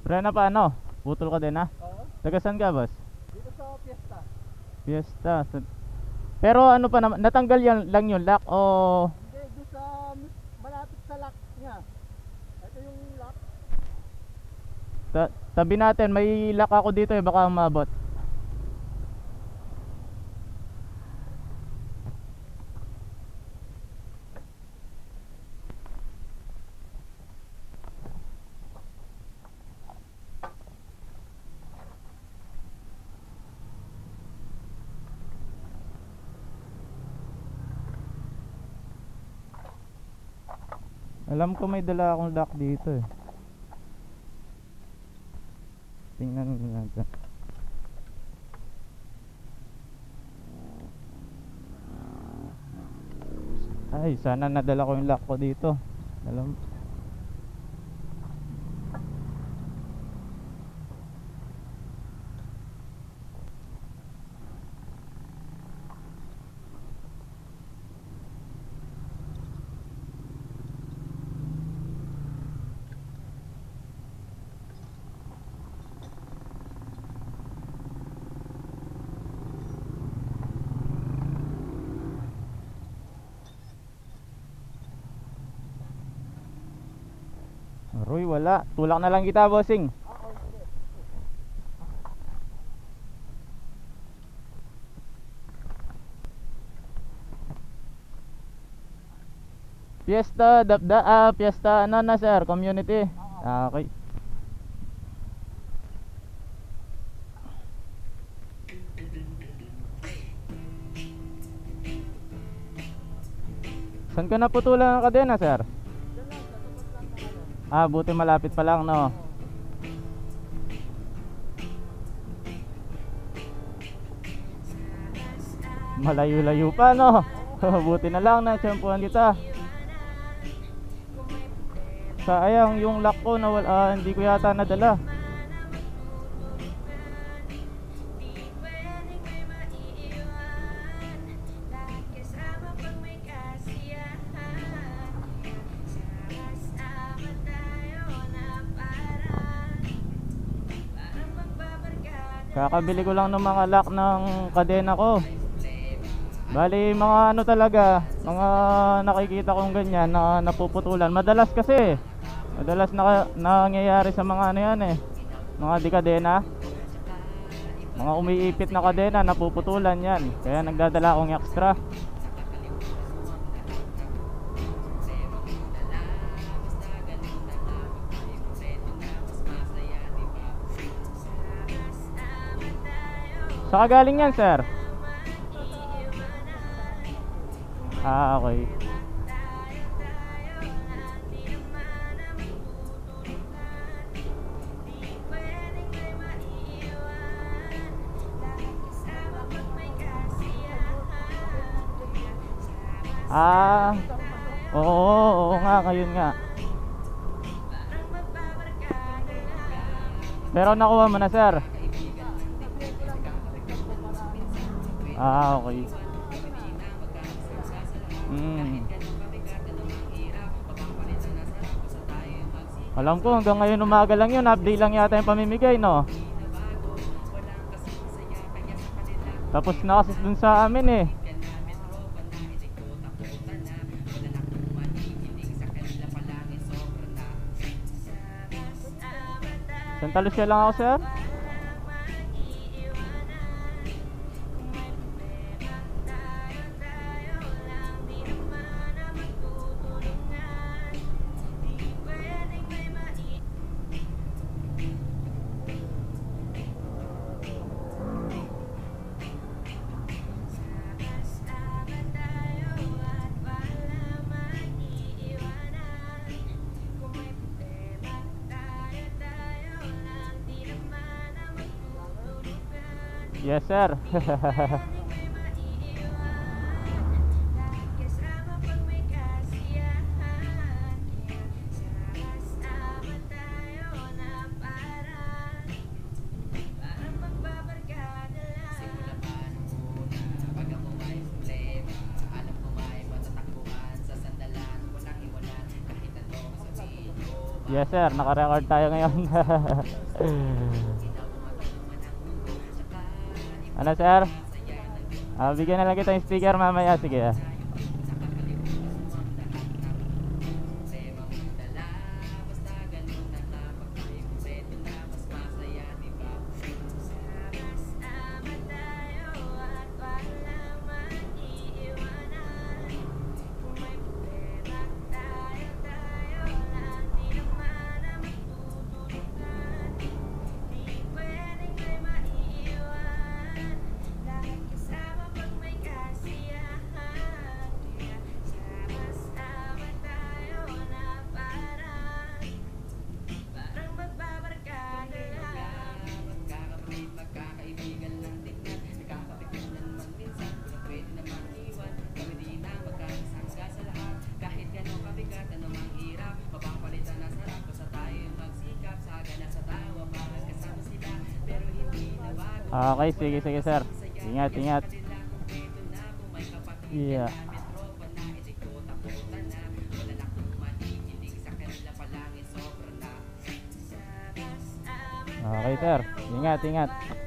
Prena pa ano? Putol ka din ha? Oo. Taga saan ka, boss? Dito sa Fiesta. Fiesta. Pero ano pa naman, natanggal yan lang yung lock o Hindi, doon sa malapit sa lock niya. Ito yung lock. tabi natin, may lock ako dito eh, baka umabot. Alam ko may dala akong lock dito eh. Tingnan natin. Ay, sana nadala ko yung lock ko dito. Alam. Roy, wala. Tulak na lang kita, bossing. Oo, sige. Fiesta, Fiesta, ano na sir? Community? Okay. Saan ka naputulan ng kadena, sir? Diyan lang, sa tapat lang ng ano. Ah, buti malapit pa lang, no? Malayo-layo pa, no? Buti na lang na tiyempuhan kita. Sayang yung lock ko na hindi ko yata nadala. Kakabili ko lang ng mga lock ng kadena ko. Bali mga ano talaga, mga nakikita kong ganyan na napuputulan. Madalas kasi, madalas nangyayari sa mga ano yan eh, mga di kadena, mga umiipit na kadena, napuputulan yan. Kaya nagdadala akong extra. Saan ka galing yan, sir? Ah, okay. Ah, oo nga, ngayon nga. Pero nakuha mo na, sir? Ah, okay. Alam ko hanggang ngayon umaga lang yun, update lang yata yung pamimigay, no? Tapos na kasi dun sa amin eh. Santa Lucia lang ako, sir. Yes, sir. Yes sir, naka-record tayo ngayon. Ano sir? Bigyan na lang kita yung sticker mamaya. Sige. Okay, sige sige sir. Ingat, ingat. Yeah. Okay sir, ingat, ingat.